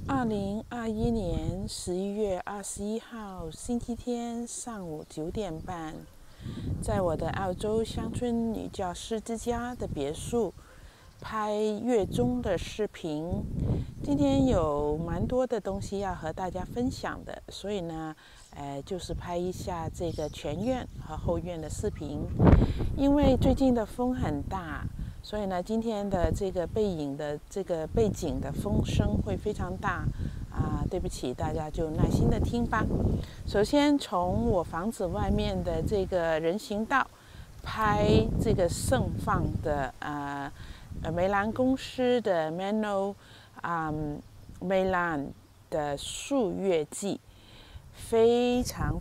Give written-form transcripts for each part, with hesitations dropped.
2021年11月21号星期天上午9点半，在我的澳洲乡村女教师之家的别墅拍月中的视频。今天有蛮多的东西要和大家分享的，所以呢，就是拍一下这个前院和后院的视频。因为最近的风很大，所以呢，今天的这个背景的风声会非常大对不起，大家就耐心的听吧。首先从我房子外面的这个人行道拍这个盛放的梅兰公司的 Mano 梅兰的树月季，非常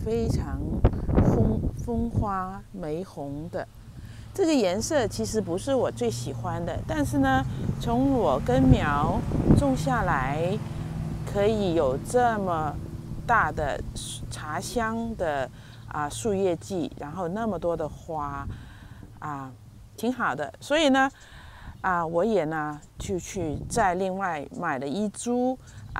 风花玫红的。这个颜色其实不是我最喜欢的，但是呢，从我根苗种下来，可以有这么大的茶香的树叶季，然后那么多的花挺好的。所以呢，我也呢就去再另外买了一株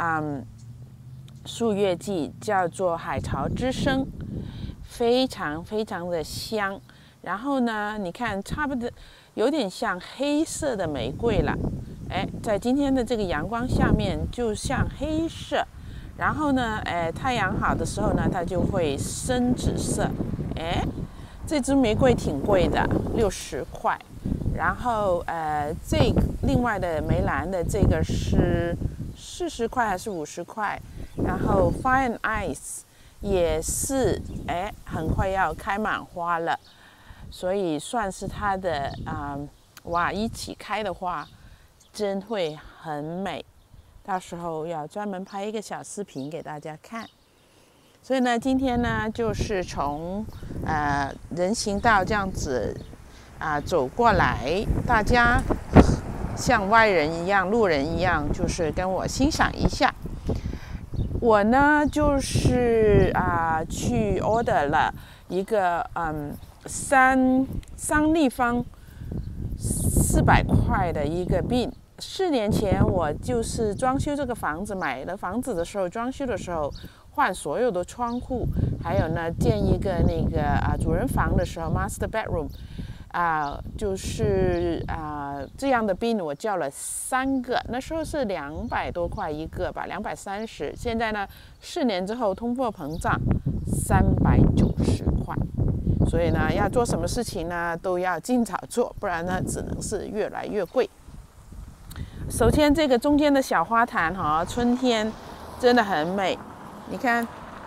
树叶季，叫做海潮之声，非常的香。然后呢，你看差不多有点像黑色的玫瑰了，在今天的这个阳光下面就像黑色。然后呢，太阳好的时候呢，它就会深紫色。这支玫瑰挺贵的，60块。然后另外的梅兰的这个是40块还是50块。然后 Fire and Ice 也是很快要开满花了。所以算是它的一起开的话，真会很美。到时候要专门拍一个小视频给大家看。所以呢，今天呢就是从人行道这样子走过来，大家像外人一样、路人一样，就是跟我欣赏一下。我呢就是去 order 了一个三立方400块的一个bin。4年前我就是装修这个房子，买了房子的时候，装修的时候换所有的窗户，还有呢建一个那个主人房的时候 master bedroom就是这样的bin我叫了3个，那时候是200多块一个吧，230。现在呢4年之后通货膨胀390块。所以呢，要做什么事情呢，都要尽早做，不然呢，只能是越来越贵。首先，这个中间的小花坛春天真的很美。你看，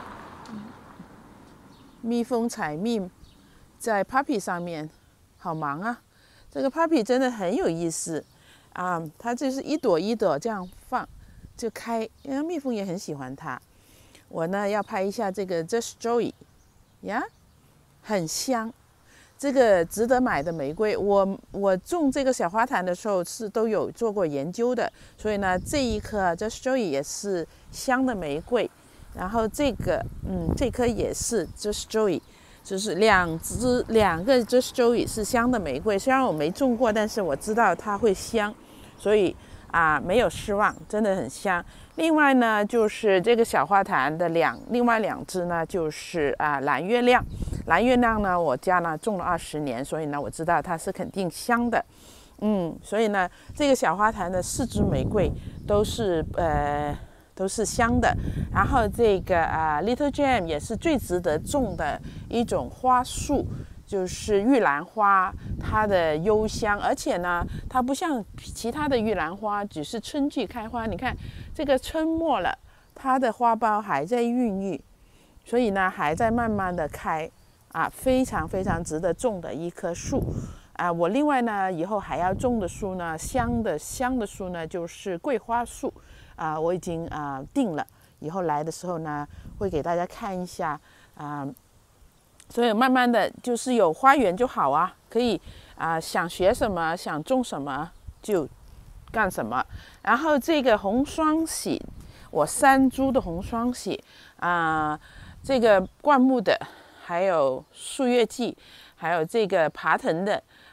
蜜蜂采蜜在 Puppy 上面，好忙啊！这个 Puppy 真的很有意思它就是一朵一朵这样放就开，因为蜜蜂也很喜欢它。我呢要拍一下这个 Just Joey 很香，这个值得买的玫瑰。我种这个小花坛的时候都有做过研究的，所以呢，这一颗 Just Joey 也是香的玫瑰。然后这颗也是 Just Joey， 就是两个 Just Joey 是香的玫瑰。虽然我没种过，但是我知道它会香，所以没有失望，真的很香。另外呢，就是这个小花坛的另外2只呢，就是蓝月亮。蓝月亮呢，我家呢种了20年，所以呢，我知道它是肯定香的。所以呢，这个小花坛的4支玫瑰都是香的。然后这个Little Gem 也是最值得种的一种花树，就是玉兰花，它的幽香，而且呢，它不像其他的玉兰花只是春季开花。你看这个春末了，它的花苞还在孕育，所以呢还在慢慢的开非常值得种的一棵树我另外呢以后还要种的树呢，香的树呢，就是桂花树我已经定了，以后来的时候呢会给大家看一下所以慢慢的就是有花园就好可以想学什么想种什么就干什么。然后这个红双喜，我3株的红双喜这个灌木的，还有树叶季，还有这个爬藤的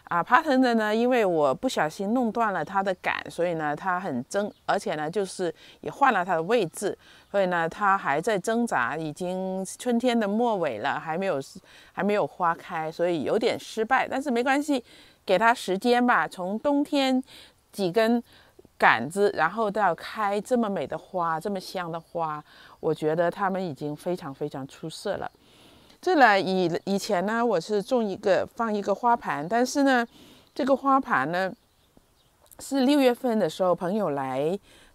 爬藤的呢，因为我不小心弄断了它的杆，所以呢它很挣，而且呢就是也换了它的位置，所以呢它还在挣扎，已经春天的末尾了，还没有花开，所以有点失败，但是没关系，给它时间吧。从冬天几根杆子，然后到开这么美的花，这么香的花，我觉得它们已经非常非常出色了。这呢，以前呢，我是放一个花盘，但是呢，这个花盘呢是6月份的时候朋友来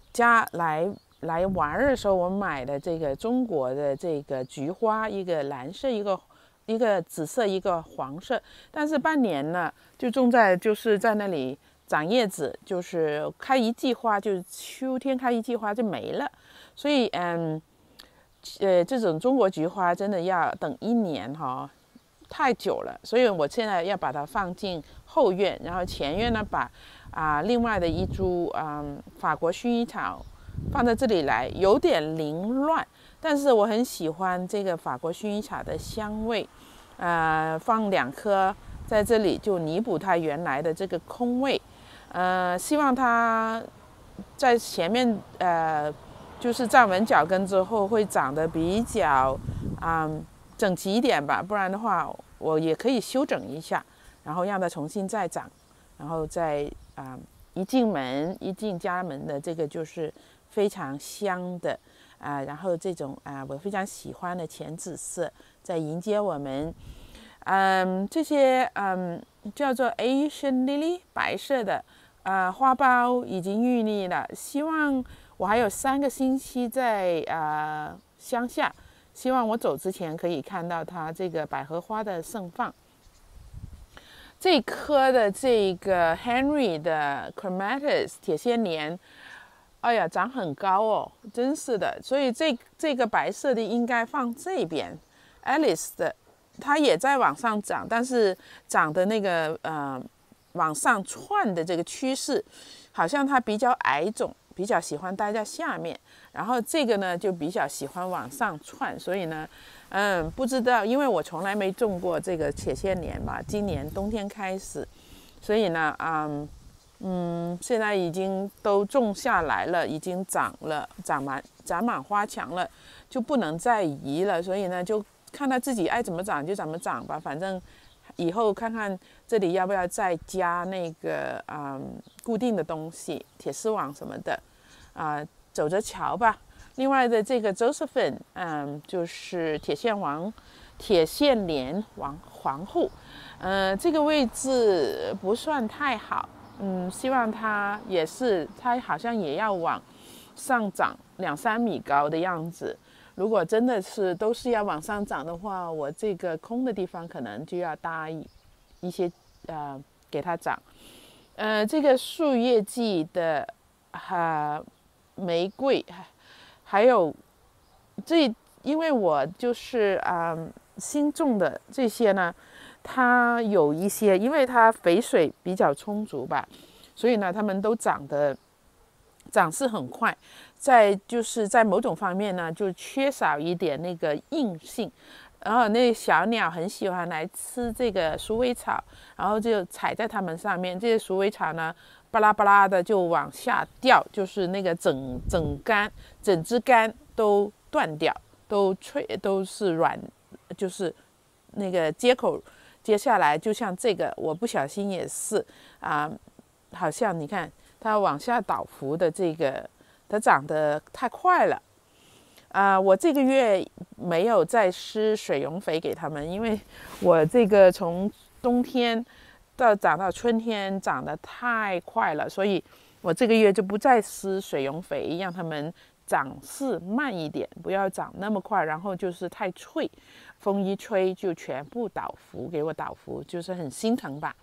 玩的时候，我买的这个中国的这个菊花，一个蓝色，一个紫色，一个黄色，但是半年了，就是在那里长叶子，就是开一季花，就是秋天开一季花就没了，所以这种中国菊花真的要等1年哈，太久了，所以我现在要把它放进后院，然后前院呢把另外的一株法国薰衣草放在这里来，有点凌乱，但是我很喜欢这个法国薰衣草的香味，放2颗在这里就弥补它原来的这个空位，希望它在前面就是站稳脚跟之后会长得比较整齐一点吧，不然的话我也可以修整一下，然后让它重新再长，然后再一进家门的这个就是非常香的然后这种我非常喜欢的浅紫色在迎接我们，这些叫做 Asian Lily 白色的花苞已经郁腻了，希望我还有3个星期在乡下，希望我走之前可以看到它这个百合花的盛放。这棵的这个 Henry 的 Clematis 铁线莲，哎呀，长很高哦，真是的。所以这个白色的应该放这边。Alice 的，它也在往上长，但是长的那个往上窜的这个趋势，好像它比较矮种，比较喜欢待在下面。然后这个呢就比较喜欢往上窜，所以呢，不知道，因为我从来没种过这个铁线莲嘛，今年冬天开始，所以呢，现在已经都种下来了，已经长满花墙了，就不能再移了，所以呢，就看它自己爱怎么长就怎么长吧，反正以后看看这里要不要再加那个固定的东西，铁丝网什么的，走着瞧吧。另外的这个 Josephine， 就是铁线莲皇后，这个位置不算太好，希望它好像也要往上涨2-3米高的样子。如果真的都是要往上涨的话，我这个空的地方可能就要搭一些给它长。这个树叶季的玫瑰，还有因为我就是新种的这些呢，它有一些因为它肥水比较充足吧，所以呢它们都长势很快，就是在某种方面呢就缺少一点那个硬性，然后那小鸟很喜欢来吃这个鼠尾草，然后就踩在它们上面，这些鼠尾草呢巴拉巴拉的就往下掉，就是那个整枝干都断掉，都是软，就是那个接口接下来，就像这个我不小心也是好像你看它往下倒伏的这个，它长得太快了我这个月没有再施水溶肥给它们，因为我这个从冬天长到春天长得太快了，所以我这个月就不再施水溶肥，让它们长势慢一点，不要长那么快，然后就是太脆，风一吹就全部给我倒伏，就是很心疼吧。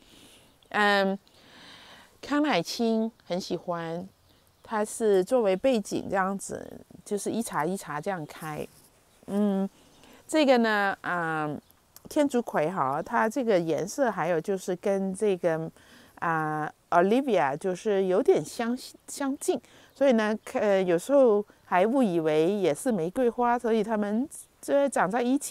康乃馨很喜欢，它是作为背景这样子，就是一茬一茬这样开。这个呢，天竺葵哈，它这个颜色还有就是跟这个Olivia 就是有点相近，所以呢，有时候还误以为也是玫瑰花，所以它们这长在一起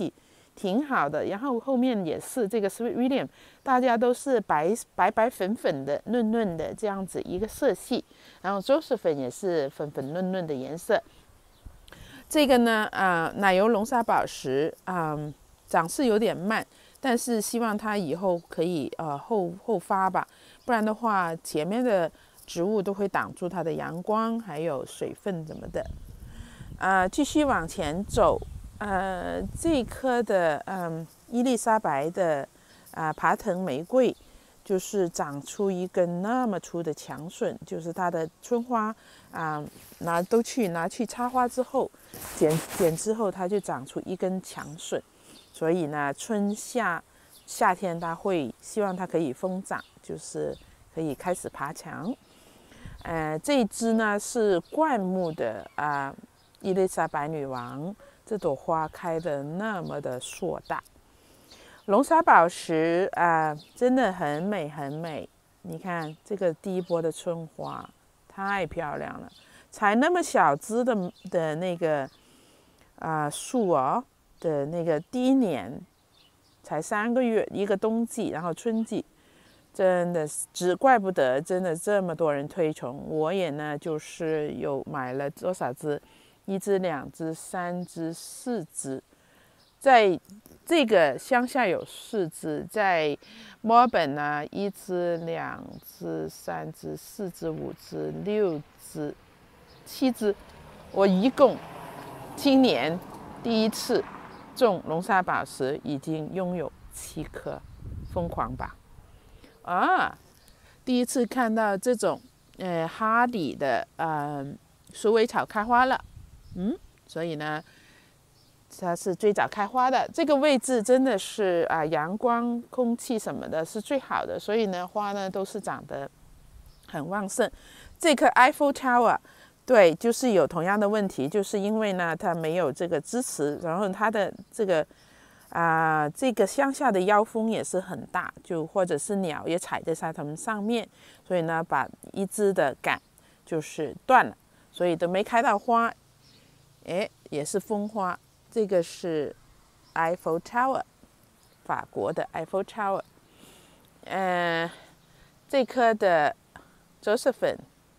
挺好的。然后后面也是这个 Sweet William， 大家都是白粉粉的、嫩嫩的这样子一个色系，然后 Josephine 也是粉粉嫩嫩的颜色。这个呢，奶油龙沙宝石，长势有点慢，但是希望它以后可以后发吧，不然的话前面的植物都会挡住它的阳光还有水分什么的。继续往前走，这棵的伊丽莎白的爬藤玫瑰，就是长出一根那么粗的强笋，就是它的春花拿去插花之后，剪之后它就长出一根强笋，所以呢夏天它会希望它可以疯长，就是可以开始爬墙。这一支呢是灌木的伊丽莎白女王，这朵花开的那么的硕大。龙沙宝石真的很美很美，你看这个第一波的春花太漂亮了，才那么小枝的那个树的那个第一年才3个月，一个冬季，然后春季，真的怪不得真的这么多人推崇。我也呢就是有买了多少只，1只、2只、3只、4只，在这个乡下有4只，在墨尔本呢1只、2只、3只、4只、5只、6只、7只，我一共今年第一次种龙沙宝石已经拥有7颗，疯狂吧？第一次看到这种哈里的鼠尾草开花了，所以呢它是最早开花的。这个位置真的是阳光、空气什么的是最好的，所以呢花呢都是长得很旺盛。这棵 Eiffel Tower， 对，就是有同样的问题，就是因为呢它没有这个支持，然后它的这个乡下的妖蜂也是很大，就或者是鸟也踩在它们上面，所以呢把一支的杆就是断了，所以都没开到花。也是风花。这个是 Eiffel Tower， 法国的 Eiffel Tower。这棵的 Josephine，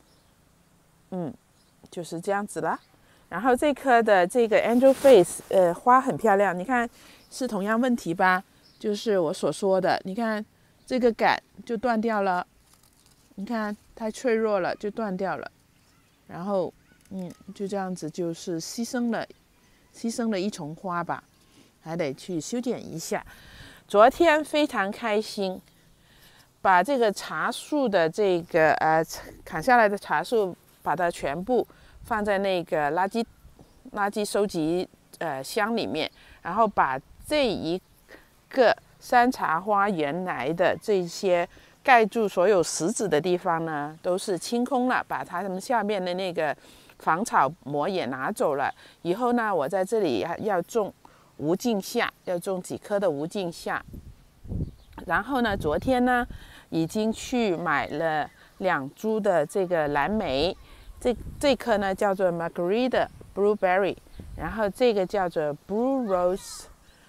就是这样子啦。然后这棵的这个 Angel Face， 花很漂亮，你看是同样问题吧？就是我所说的，你看这个杆就断掉了，你看太脆弱了就断掉了，然后就这样子，就是牺牲了一丛花吧，还得去修剪一下。昨天非常开心，把这个茶树的这个砍下来的茶树，把它全部放在那个垃圾收集箱里面，然后把这一个山茶花原来的这些盖住所有石子的地方呢，都是清空了，把它们下面的那个防草膜也拿走了。以后呢，我在这里要种无尽夏，要种几棵的无尽夏。然后呢，昨天呢，已经去买了2株的这个蓝莓，这棵呢叫做 Margarita Blueberry， 然后这个叫做 Blue Rose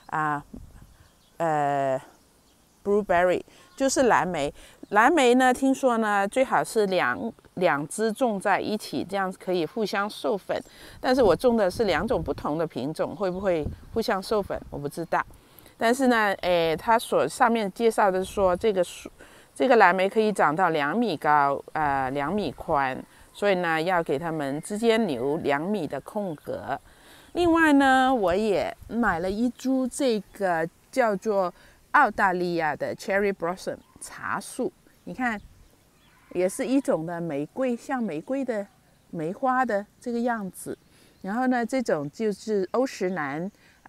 Blueberry， 就是蓝莓。蓝莓呢，听说呢最好是两枝种在一起，这样可以互相授粉。但是我种的是2种不同的品种，会不会互相授粉我不知道。但是呢，它上面介绍的说这个蓝莓可以长到2米高，2米宽，所以呢要给它们之间留2米的空格。另外呢，我也买了1株这个叫做澳大利亚的 Cherry Blossom 茶树，你看也是一种的玫瑰，像玫瑰的梅花的这个样子。然后呢，这种就是欧石兰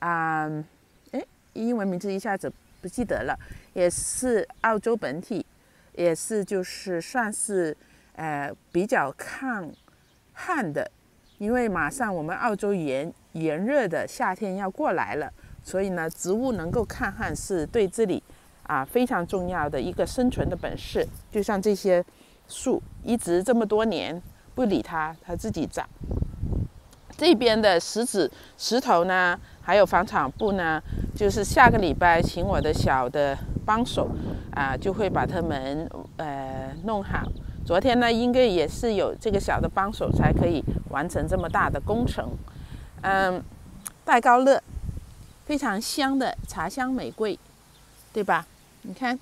英文名字一下子不记得了，也是澳洲本体，也是就是算是比较抗旱的，因为马上我们澳洲炎热的夏天要过来了，所以呢，植物能够抗旱是对这里非常重要的一个生存的本事。就像这些树一直这么多年不理它，它自己长。这边的石头呢还有防草布呢，就是下个礼拜请我的小的帮手就会把它们弄好。昨天呢，应该也是有这个小的帮手才可以完成这么大的工程。戴高乐非常香的茶香玫瑰，对吧？你看，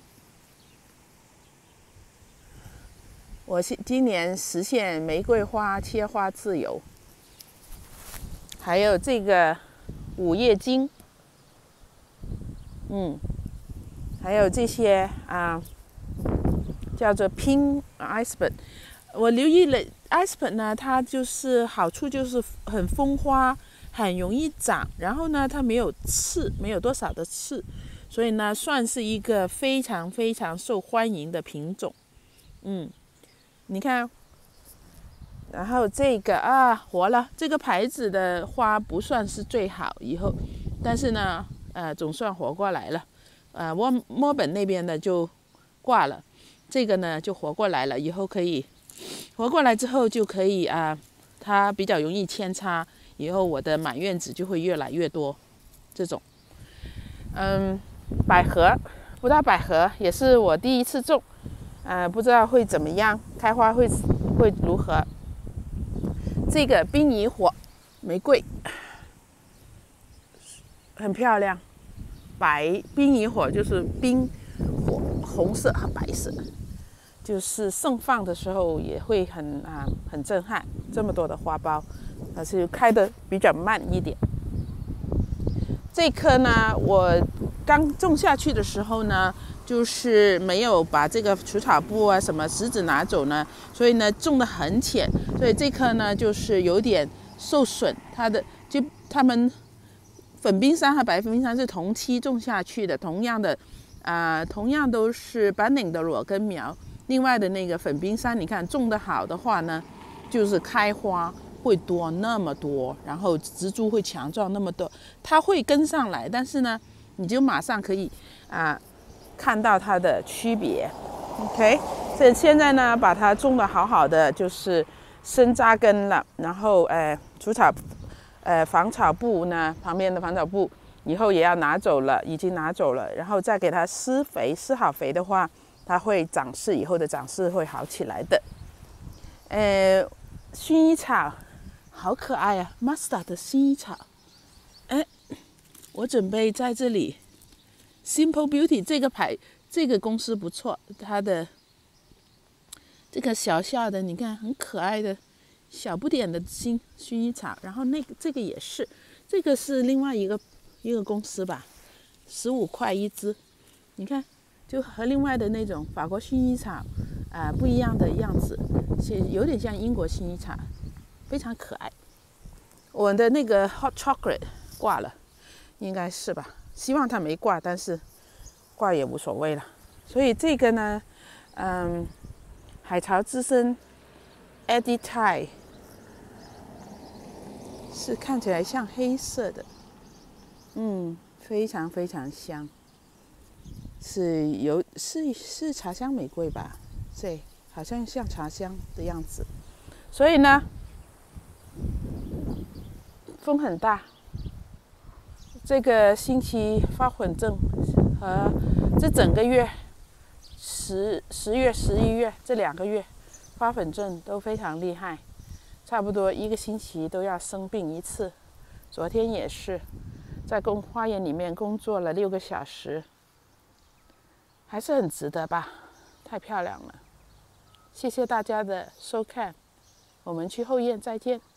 我今年实现玫瑰花切花自由。还有这个午夜金，还有这些叫做 Pink Iceberg。我留意了 Iceberg 呢，它就是好处就是很风花，很容易长，然后呢它没有刺，没有多少的刺，所以呢算是一个非常非常受欢迎的品种。你看，然后这个活了，这个牌子的花不算是最好，但是呢总算活过来了。墨本那边的就挂了，这个呢就活过来了，以后可以活过来之后就可以它比较容易扦插，以后我的满院子就会越来越多这种。百合，不大百合也是我第一次种，不知道会怎么样，开花会如何。这个冰萤火玫瑰很漂亮，冰萤火就是冰火，红色和白色，就是盛放的时候也会很震撼，这么多的花苞，但是开得比较慢一点。这棵呢，我刚种下去的时候呢，就是没有把这个除草布什么石子拿走呢，所以呢种得很浅，所以这棵呢就是有点受损。它们粉冰山和白粉冰山是同期种下去的，同样都是班宁的裸根苗。另外的那个粉冰山，你看种得好的话呢，就是开花会多那么多，然后植株会强壮那么多，它会跟上来，但是呢你就马上可以看到它的区别。 OK， 所以现在呢把它种得好好的，就是深扎根了，然后防草布呢，旁边的防草布以后也要拿走了，已经拿走了，然后再给它施肥，施好肥的话它会长势，以后的长势会好起来的。薰衣草好可爱啊 ，Mustard 的薰衣草。我准备在这里 Simple Beauty 这个公司不错，它的这个小小的你看很可爱的小不点的薰衣草，然后这个也是，这个是另外一个公司吧，15块一支，你看就和另外的那种法国薰衣草不一样的样子，有点像英国薰衣草，非常可爱。我的那个 Hot Chocolate 挂了，应该是吧，希望它没挂，但是挂也无所谓了。所以这个呢海潮之声 Eddie Thai 是看起来像黑色的，非常非常香，是茶香玫瑰吧？对，好像像茶香的样子。所以呢，风很大，这个星期发混症和这整个月10月、11月这2个月发粉症都非常厉害，差不多1个星期都要生病一次。昨天也是在花园里面工作了6个小时，还是很值得吧，太漂亮了。谢谢大家的收看，我们去后院再见。